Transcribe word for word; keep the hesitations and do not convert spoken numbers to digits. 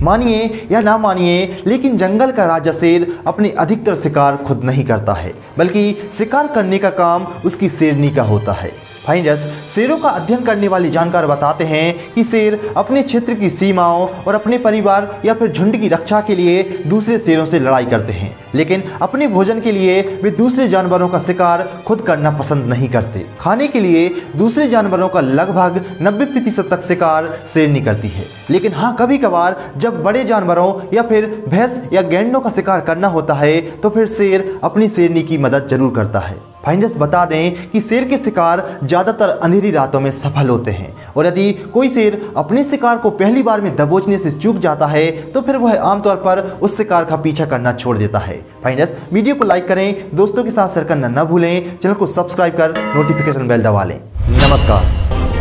मानिए या ना मानिए, लेकिन जंगल का राजा शेर अपने अधिकतर शिकार खुद नहीं करता है, बल्कि शिकार करने का काम उसकी शेरनी का होता है। फाइंडर्स शेरों का अध्ययन करने वाले जानकार बताते हैं कि शेर अपने क्षेत्र की सीमाओं और अपने परिवार या फिर झुंड की रक्षा के लिए दूसरे शेरों से लड़ाई करते हैं, लेकिन अपने भोजन के लिए वे दूसरे जानवरों का शिकार खुद करना पसंद नहीं करते। खाने के लिए दूसरे जानवरों का लगभग नब्बे प्रतिशत तक शिकार शेरनी करती है, लेकिन हाँ कभी कभार जब बड़े जानवरों या फिर भैंस या गैंडों का शिकार करना होता है तो फिर शेर अपनी शेरनी की मदद जरूर करता है। फाइंडर्स बता दें कि शेर के शिकार ज़्यादातर अंधेरी रातों में सफल होते हैं, और यदि कोई शेर अपने शिकार को पहली बार में दबोचने से चूक जाता है तो फिर वह आमतौर पर उस शिकार का पीछा करना छोड़ देता है। फाइंडर्स वीडियो को लाइक करें, दोस्तों के साथ शेयर करना न भूलें, चैनल को सब्सक्राइब कर नोटिफिकेशन बेल दबा लें। नमस्कार।